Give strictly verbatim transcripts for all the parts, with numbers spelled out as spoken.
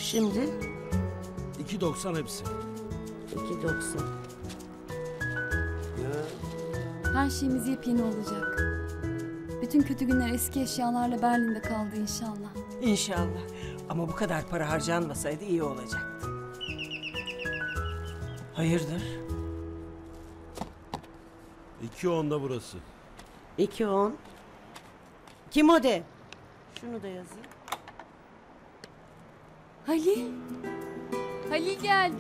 Şimdi? iki doksan hepsi. iki doksan. Her şeyimiz yepyeni olacak. Bütün kötü günler eski eşyalarla Berlin'de kaldı inşallah. İnşallah. Ama bu kadar para harcanmasaydı iyi olacaktı. Hayırdır? iki onda burası. iki on. Kim o de? Şunu da yazayım. Halil. Halil geldi.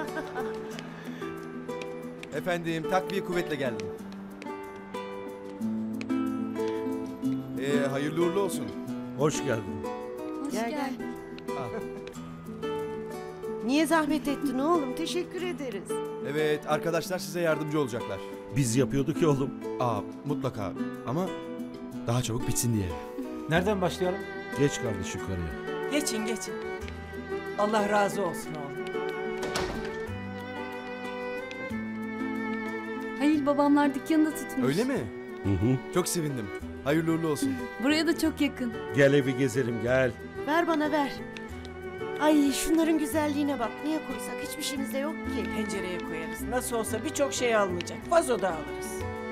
Efendim, takviye kuvvetle geldim. Ee, hayırlı uğurlu olsun. Hoş geldin. Hoş Gel, gel. geldin. Niye zahmet ettin oğlum? Teşekkür ederiz. Evet, arkadaşlar size yardımcı olacaklar. Biz yapıyorduk ya oğlum. Aa, mutlaka. Ama daha çabuk bitsin diye. Nereden başlayalım? Geç kardeş yukarıya. Geçin geçin. Allah razı olsun oğlum. Halil babamlar dükkanı da tutmuş. Öyle mi? Hı hı. Çok sevindim. Hayırlı uğurlu olsun. Buraya da çok yakın. Gel evi gezelim gel. Ver bana ver. Ay şunların güzelliğine bak. Niye koysak? Hiçbir şeyimiz de yok ki. Pencereye koyarız. Nasıl olsa birçok şey almayacak. Vazo da alırız.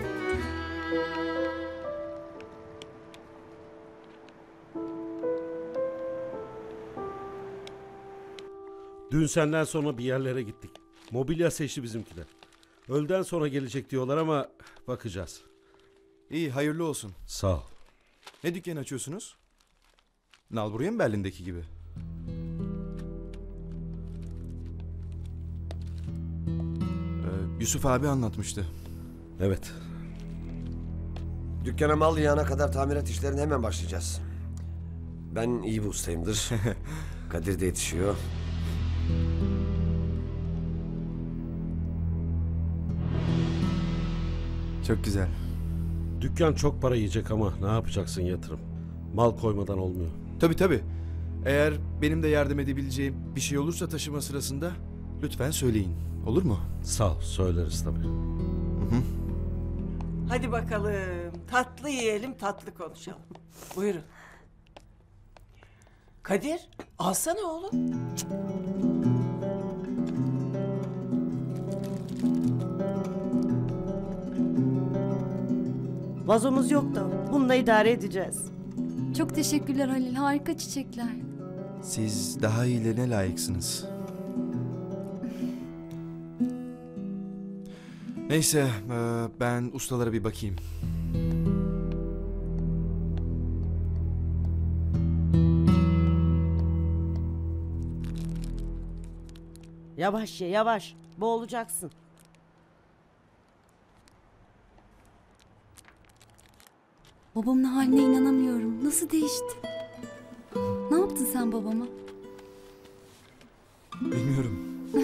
Dün senden sonra bir yerlere gittik. Mobilya seçti bizimkiler. Öğleden sonra gelecek diyorlar ama bakacağız. İyi, hayırlı olsun. Sağ ol. Ne dükkan açıyorsunuz? Nalburya mı Berlin'deki gibi? Ee, Yusuf abi anlatmıştı. Evet. Dükkana mal yağana kadar tamirat işlerine hemen başlayacağız. Ben iyi bir ustayımdır. Kadir de yetişiyor. Çok güzel. Dükkan çok para yiyecek ama ne yapacaksın yatırım? Mal koymadan olmuyor. Tabii tabii. Eğer benim de yardım edebileceğim bir şey olursa taşıma sırasında lütfen söyleyin. Olur mu? Sağ ol söyleriz tabii. Hı hı. Hadi bakalım. Tatlı yiyelim, tatlı konuşalım. Buyurun. Kadir, alsana oğlum. Vazomuz yok da bununla idare edeceğiz. Çok teşekkürler Halil. Harika çiçekler. Siz daha iyilerine layıksınız. Neyse, e, ben ustalara bir bakayım. Yavaş ye yavaş. Boğulacaksın. Babamın haline inanamıyorum. Nasıl değişti? Ne yaptın sen babama? Bilmiyorum.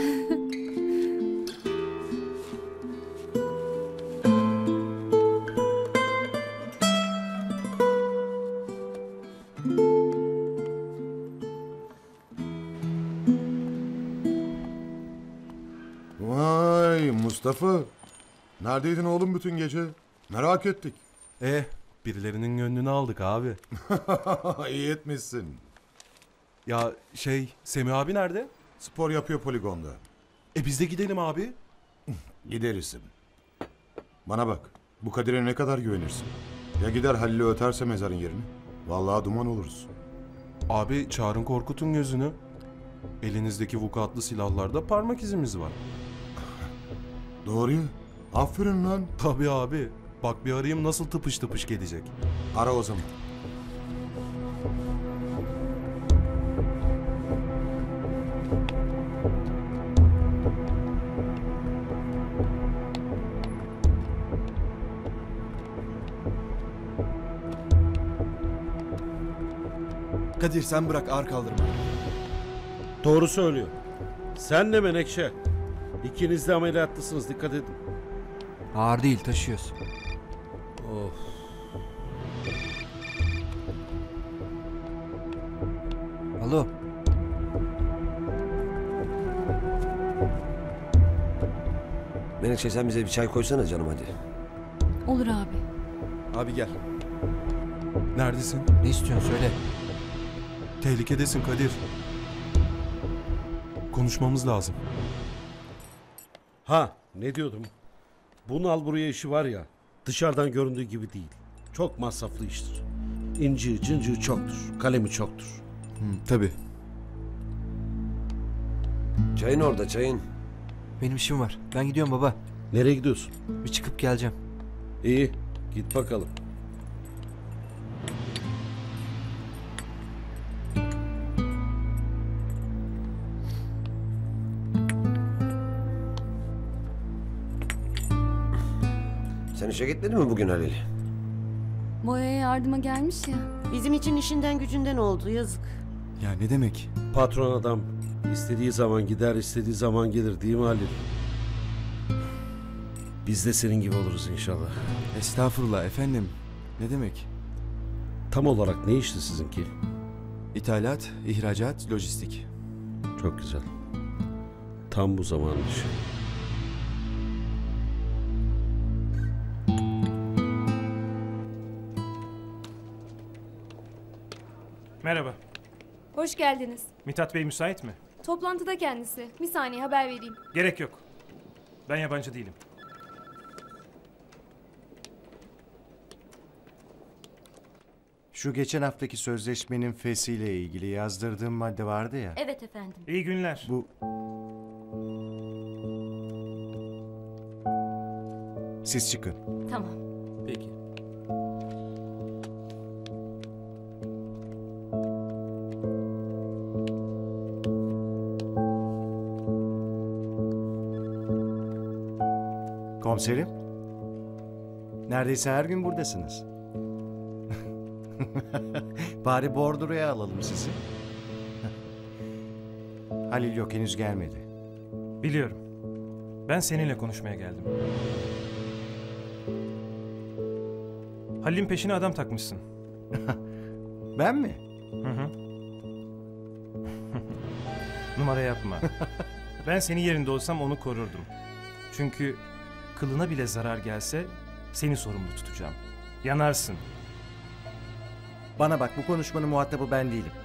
Vay Mustafa. Neredeydin oğlum bütün gece? Merak ettik. Eh, birilerinin gönlünü aldık abi. İyi etmişsin. Ya şey, Semih abi nerede? Spor yapıyor poligonda. E biz de gidelim abi. Giderisim. Bana bak. Bu Kadir'e ne kadar güvenirsin? Ya gider Halil'i öterse mezarın yerini? Vallahi duman oluruz. Abi çağırın Korkut'un gözünü. Elinizdeki vukuatlı silahlarda parmak izimiz var. Doğru ya. Aferin lan. Tabii abi. Bak bir arayayım nasıl tıpış tıpış gelecek. Ara o zaman. Kadir sen bırak, ağır kaldırma. Doğru söylüyor. Sen de Menekşe. İkiniz de ameliyatlısınız dikkat edin. Ağır değil, taşıyoruz. Of. Alo. Menekşe sen bize bir çay koysana canım hadi. Olur abi. Abi gel. Neredesin? Ne istiyorsun söyle. Tehlikedesin Kadir. konuşmamız lazım. Ha, ne diyordum? Bu nal buraya işi var ya, dışarıdan göründüğü gibi değil. Çok masraflı iştir. İnci, cıncığı çoktur, kalemi çoktur. Hı, tabii. Çayın orada çayın. Benim işim var. Ben gidiyorum baba. Nereye gidiyorsun? Bir çıkıp geleceğim. İyi, git bakalım. Sen işe gitmedin mi bugün Halil? Boya'ya yardıma gelmiş ya. Bizim için işinden gücünden oldu yazık. Ya ne demek? Patron adam istediği zaman gider, istediği zaman gelir değil mi Halil? Biz de senin gibi oluruz inşallah. Estağfurullah efendim. Ne demek? Tam olarak ne işti sizinki? İthalat, ihracat, lojistik. Çok güzel. Tam bu zaman işi. Merhaba. Hoş geldiniz. Mithat Bey müsait mi? Toplantıda kendisi. Bir saniye haber vereyim. Gerek yok. Ben yabancı değilim. Şu geçen haftaki sözleşmenin fesiyle ilgili yazdırdığım madde vardı ya. Evet efendim. İyi günler. Bu... Siz çıkın. Tamam. Peki. Komiserim. Neredeyse her gün buradasınız. Bari bordroya alalım sizi. Halil yok, henüz gelmedi. Biliyorum. Ben seninle konuşmaya geldim. Halil'in peşine adam takmışsın. Ben mi? Hı hı. Numara yapma. Ben senin yerinde olsam onu korurdum. Çünkü kılına bile zarar gelse seni sorumlu tutacağım. Yanarsın. Bana bak, bu konuşmanın muhatabı ben değilim.